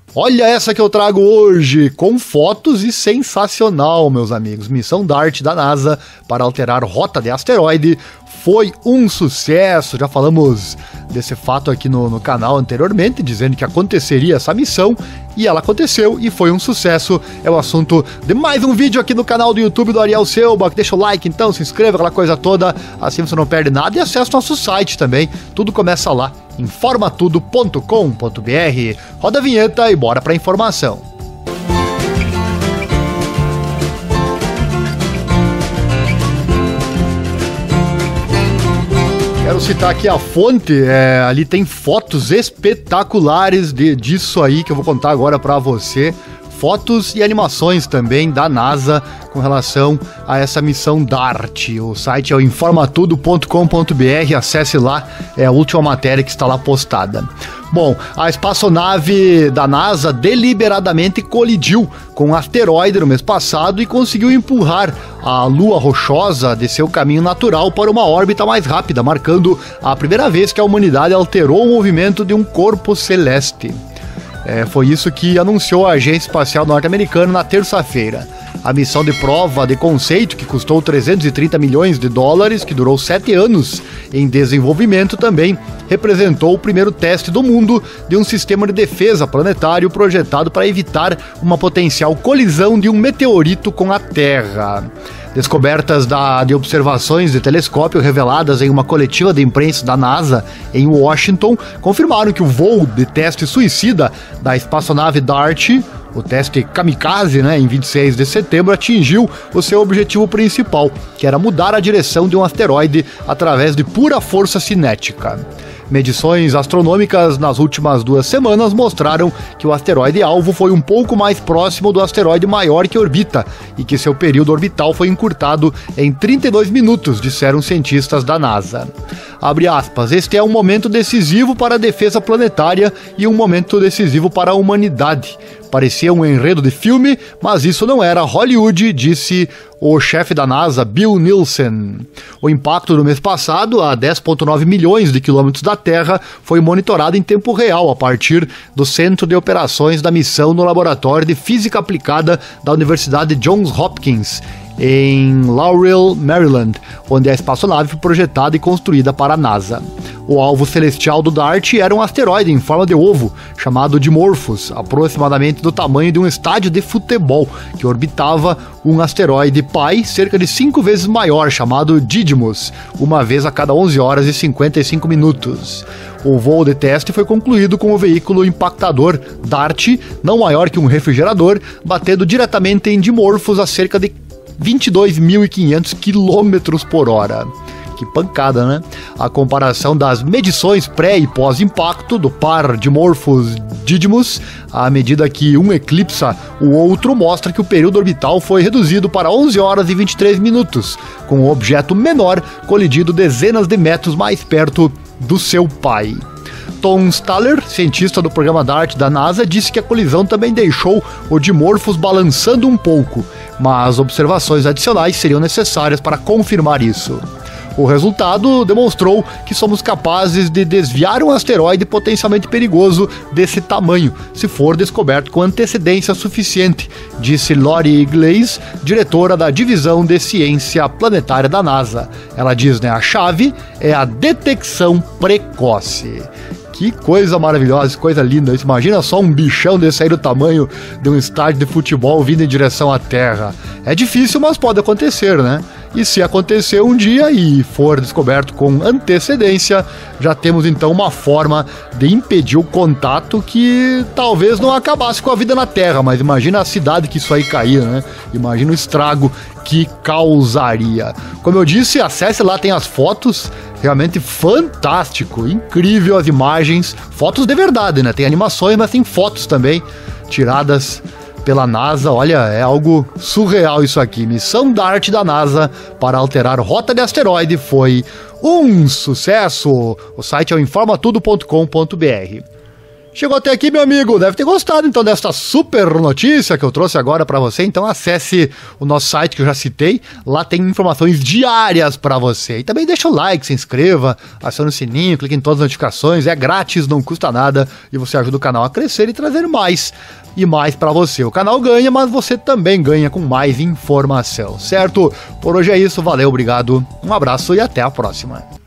Olha essa que eu trago hoje, com fotos e sensacional, meus amigos. Missão DART da NASA para alterar rota de asteroide foi um sucesso. Já falamos desse fato aqui no canal anteriormente, dizendo que aconteceria essa missão, e ela aconteceu e foi um sucesso. É o assunto de mais um vídeo aqui no canal do YouTube do Ariel Selbach. Deixa o like então, se inscreva, aquela coisa toda, assim você não perde nada, e acesse nosso site também, tudo começa lá, informatudo.com.br. Roda a vinheta e bora pra informação. Quero citar aqui a fonte, ali tem fotos espetaculares disso aí que eu vou contar agora pra você. Fotos e animações também da NASA com relação a essa missão DART. O site é o informatudo.com.br, acesse lá, é a última matéria que está lá postada. Bom, a espaçonave da NASA deliberadamente colidiu com um asteroide no mês passado e conseguiu empurrar a Lua rochosa de seu caminho natural para uma órbita mais rápida, marcando a primeira vez que a humanidade alterou o movimento de um corpo celeste. Foi isso que anunciou a Agência Espacial Norte-Americana na terça-feira. A missão de prova de conceito, que custou 330 milhões de dólares, que durou 7 anos em desenvolvimento, também representou o primeiro teste do mundo de um sistema de defesa planetário projetado para evitar uma potencial colisão de um meteorito com a Terra. Descobertas de observações de telescópio reveladas em uma coletiva de imprensa da NASA em Washington confirmaram que o voo de teste suicida da espaçonave DART, o teste Kamikaze, em 26 de setembro, atingiu o seu objetivo principal, que era mudar a direção de um asteroide através de pura força cinética. Medições astronômicas nas últimas 2 semanas mostraram que o asteroide-alvo foi um pouco mais próximo do asteroide maior que orbita e que seu período orbital foi encurtado em 32 minutos, disseram cientistas da NASA. Abre aspas, este é um momento decisivo para a defesa planetária e um momento decisivo para a humanidade. Parecia um enredo de filme, mas isso não era Hollywood, disse o chefe da NASA, Bill Nelson. O impacto do mês passado, a 10,9 milhões de quilômetros da Terra, foi monitorado em tempo real a partir do Centro de Operações da Missão no Laboratório de Física Aplicada da Universidade Johns Hopkins, em Laurel, Maryland, onde a espaçonave foi projetada e construída para a NASA. O alvo celestial do DART era um asteroide em forma de ovo, chamado Dimorphos, aproximadamente do tamanho de um estádio de futebol, que orbitava um asteroide pai cerca de 5 vezes maior, chamado Didymos, uma vez a cada 11 horas e 55 minutos. O voo de teste foi concluído com o veículo impactador DART, não maior que um refrigerador, batendo diretamente em Dimorphos a cerca de 22.500 km por hora. Que pancada, né? A comparação das medições pré e pós-impacto do par Dimorphos-Didymos, à medida que um eclipsa o outro, mostra que o período orbital foi reduzido para 11 horas e 23 minutos, com o objeto menor colidindo dezenas de metros mais perto do seu pai. Tom Staller, cientista do programa DART da NASA, disse que a colisão também deixou o Dimorphos balançando um pouco, mas observações adicionais seriam necessárias para confirmar isso. O resultado demonstrou que somos capazes de desviar um asteroide potencialmente perigoso desse tamanho, se for descoberto com antecedência suficiente, disse Lori Glaze, diretora da Divisão de Ciência Planetária da NASA. Ela diz, a chave é a detecção precoce. Que coisa maravilhosa, coisa linda. Imagina só um bichão desse aí do tamanho de um estádio de futebol vindo em direção à Terra. É difícil, mas pode acontecer, E se acontecer um dia e for descoberto com antecedência, já temos então uma forma de impedir o contato que talvez não acabasse com a vida na Terra, mas imagina a cidade que isso aí caía, Imagina o estrago que causaria. Como eu disse, acesse lá, tem as fotos, realmente fantástico, incrível as imagens, fotos de verdade, tem animações, mas tem fotos também, tiradas pela NASA. Olha, é algo surreal isso aqui. Missão DART da NASA para alterar rota de asteroide foi um sucesso. O site é o informatudo.com.br. Chegou até aqui, meu amigo, deve ter gostado então desta super notícia que eu trouxe agora pra você. Então acesse o nosso site que eu já citei, lá tem informações diárias pra você. E também deixa o like, se inscreva, acione o sininho, clique em todas as notificações, é grátis, não custa nada e você ajuda o canal a crescer e trazer mais e mais pra você. O canal ganha, mas você também ganha com mais informação, certo? Por hoje é isso, valeu, obrigado, um abraço e até a próxima.